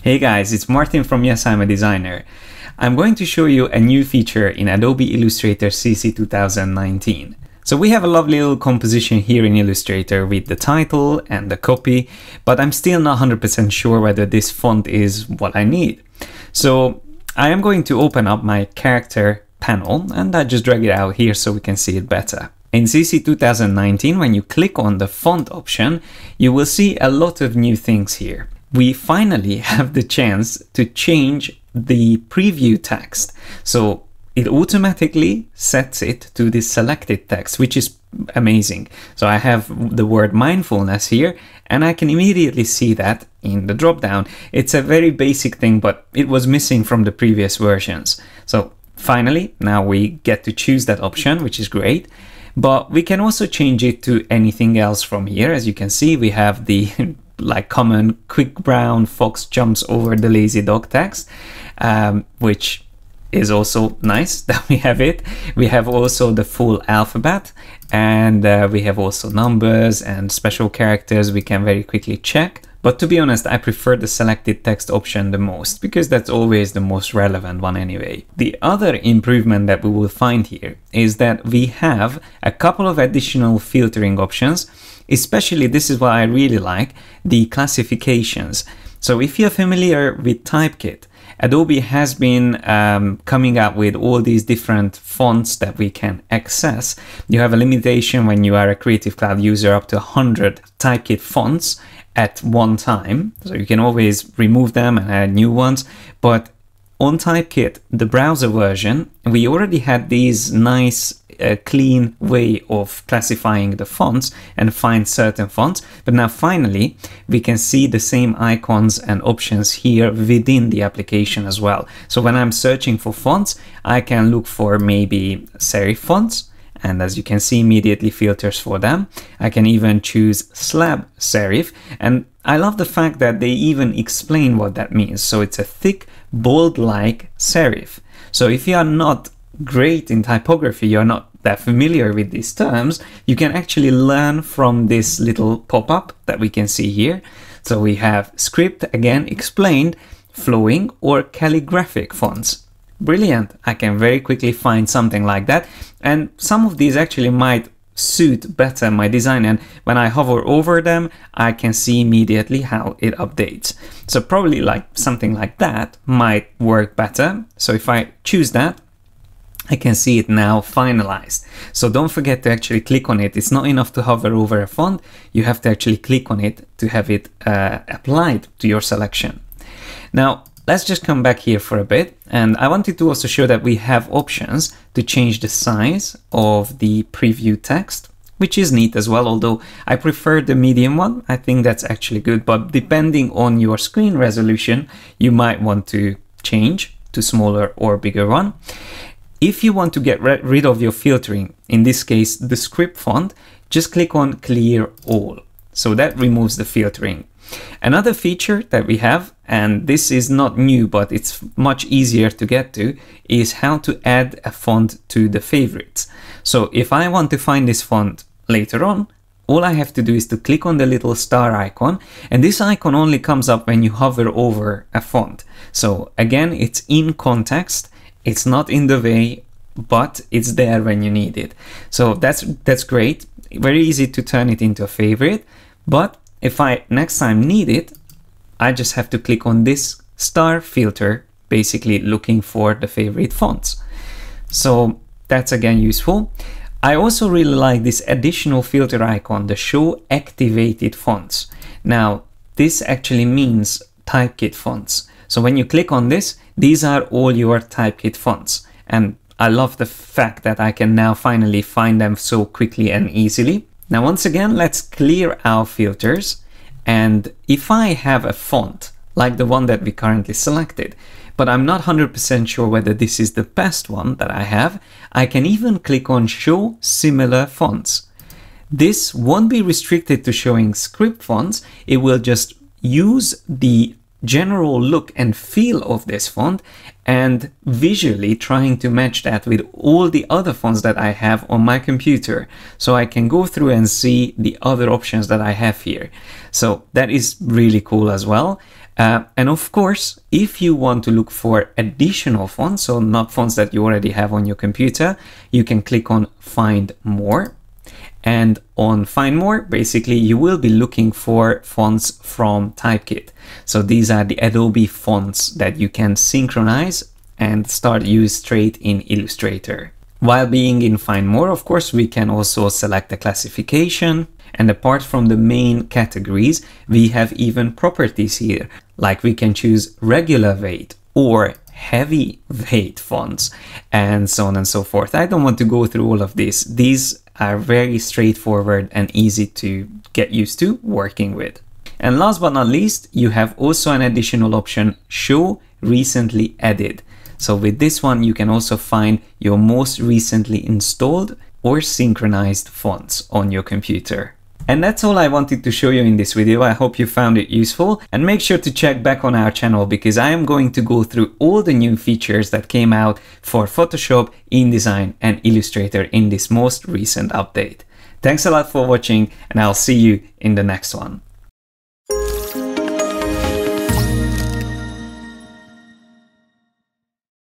Hey guys, it's Martin from Yes, I'm a Designer. I'm going to show you a new feature in Adobe Illustrator CC 2019. So we have a lovely little composition here in Illustrator with the title and the copy, but I'm still not 100% sure whether this font is what I need. So I am going to open up my character panel and I just drag it out here so we can see it better. In CC 2019, when you click on the font option, you will see a lot of new things here. We finally have the chance to change the preview text. So it automatically sets it to the selected text, which is amazing. So I have the word mindfulness here, and I can immediately see that in the dropdown. It's a very basic thing, but it was missing from the previous versions. So finally, now we get to choose that option, which is great. But we can also change it to anything else from here. As you can see, we have the like common quick brown fox jumps over the lazy dog text, which is also nice that we have it. We have also the full alphabet, and we have also numbers and special characters we can very quickly check. But to be honest, I prefer the selected text option the most because that's always the most relevant one anyway. The other improvement that we will find here is that we have a couple of additional filtering options. Especially, this is what I really like, the classifications. So if you're familiar with Typekit, Adobe has been coming up with all these different fonts that we can access. You have a limitation when you are a Creative Cloud user up to 100 Typekit fonts at one time. So you can always remove them and add new ones. But on Typekit, the browser version, we already had these nice clean way of classifying the fonts and find certain fonts, but now finally we can see the same icons and options here within the application as well. So when I'm searching for fonts, I can look for maybe serif fonts, and as you can see, immediately filters for them. I can even choose slab serif, and I love the fact that they even explain what that means. So it's a thick, bold-like serif. So if you are not great in typography, you're not that familiar with these terms, you can actually learn from this little pop-up that we can see here. So we have script, again explained, flowing or calligraphic fonts. Brilliant. I can very quickly find something like that, and some of these actually might suit better my design, and when I hover over them I can see immediately how it updates. So probably like something like that might work better. So if I choose that, I can see it now finalized. So don't forget to actually click on it. It's not enough to hover over a font. You have to actually click on it to have it applied to your selection. Now, let's just come back here for a bit. And I wanted to also show that we have options to change the size of the preview text, which is neat as well, although I prefer the medium one. I think that's actually good, but depending on your screen resolution, you might want to change to smaller or bigger one. If you want to get rid of your filtering, in this case, the script font, just click on clear all. So that removes the filtering. Another feature that we have, and this is not new, but it's much easier to get to, is how to add a font to the favorites. So if I want to find this font later on, all I have to do is to click on the little star icon, and this icon only comes up when you hover over a font. So again, it's in context. It's not in the way, but it's there when you need it. So that's great. Very easy to turn it into a favorite. But if I next time need it, I just have to click on this star filter, basically looking for the favorite fonts. So that's again useful. I also really like this additional filter icon, the show activated fonts. Now, this actually means Typekit fonts. So when you click on this, these are all your Typekit fonts. And I love the fact that I can now finally find them so quickly and easily. Now, once again, let's clear our filters. And if I have a font like the one that we currently selected, but I'm not 100% sure whether this is the best one that I have, I can even click on show similar fonts. This won't be restricted to showing script fonts. It will just use the general look and feel of this font and visually trying to match that with all the other fonts that I have on my computer, so I can go through and see the other options that I have here. So that is really cool as well. And of course, if you want to look for additional fonts, so not fonts that you already have on your computer, you can click on Find More. And on Find More, basically, you will be looking for fonts from Typekit. So these are the Adobe fonts that you can synchronize and start use straight in Illustrator. While being in Find More, of course, we can also select a classification. And apart from the main categories, we have even properties here, like we can choose regular weight or heavy weight fonts, and so on and so forth. I don't want to go through all of this. These are very straightforward and easy to get used to working with. And last but not least, you have also an additional option, Show Recently Added. So with this one, you can also find your most recently installed or synchronized fonts on your computer. And that's all I wanted to show you in this video. I hope you found it useful, and make sure to check back on our channel because I am going to go through all the new features that came out for Photoshop, InDesign and Illustrator in this most recent update. Thanks a lot for watching, and I'll see you in the next one.